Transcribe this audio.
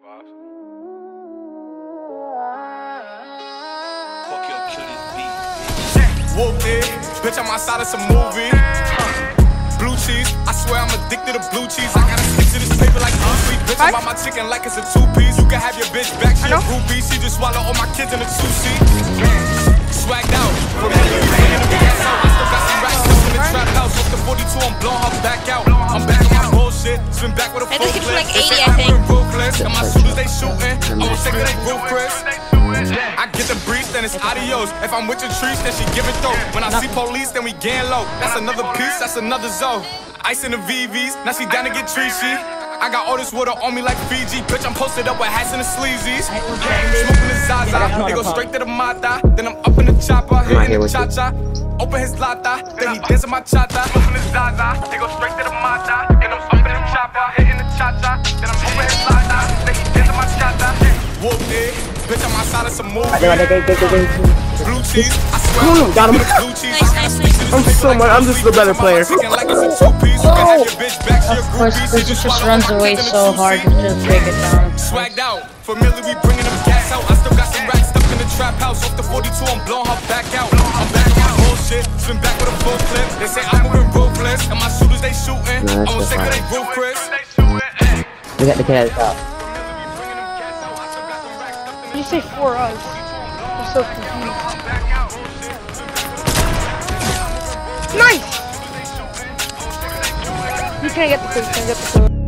Whooped it, bitch, I'm outside of some movie. Blue cheese, I swear I'm addicted to blue cheese. I gotta stick to this paper like blue sweet. Bitch, I buy my chicken like it's a two-piece. You can have your bitch back, she a groupie. She just swallow all my kids in a two-seat. Swagged out, from the beginning of the gas out. I still got some racks in the trap house. Off the 42, I'm blowing her back out. I'm back on my bullshit, spin back with a full clip. Like 80, I think. And my shooters, they shooting. I'm gonna take it, they roof, Chris. I get the breeze, then it's adios. If I'm with your trees, then she give it though. When I see police, then we gang low. That's another piece, that's another zone. Ice in the VVs, now she down to get treachy. I got all this water on me like Fiji. Bitch, I'm posted up with hats and the sleazies. Smoking the Zaza, they go straight to the Mata. Then I'm up in the chopper, hitting the cha-cha. Open his lata, then he dancing my cha-cha. Smoking the Zaza, they go straight to the Mata. Then I'm up in the chopper, hitting the cha-cha. Then I'm open his lata, then he dancing my cha-cha. Whooped it, bitch, I'm outside of some movie. Blue cheese, I swear got him. blue cheese. I'm just the better player. Of course, because he just runs away so hard to break it down. Swagged out, familiar, we bringing them gas out. I still got some racks stuck in the trap house. Off the 42, I'm blowing her back out. I'm back on my bullshit, spin back with a full clip. They say I'm moving ruthless, and my shooters they shooting. I'm gonna take it, they roof, Chris. We got the kid at the top. You say 4 us. I'm so confused. Nice! You can't get the food,